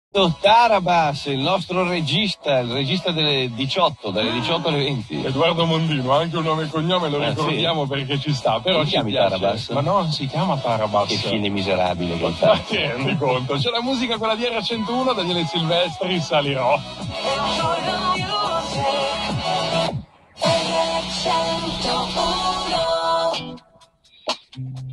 Tarabas, il nostro regista, il regista dalle 18 alle 20. Edoardo Mondino, anche un nome e cognome lo ricordiamo sì, perché ci sta, però ci chiami piace. Tarabas? Ma no, non si chiama Tarabas. Che fine miserabile che Ma ti rendi conto? C'è la musica quella di Era 101, Daniele Silvestri, Salirò. Era 101.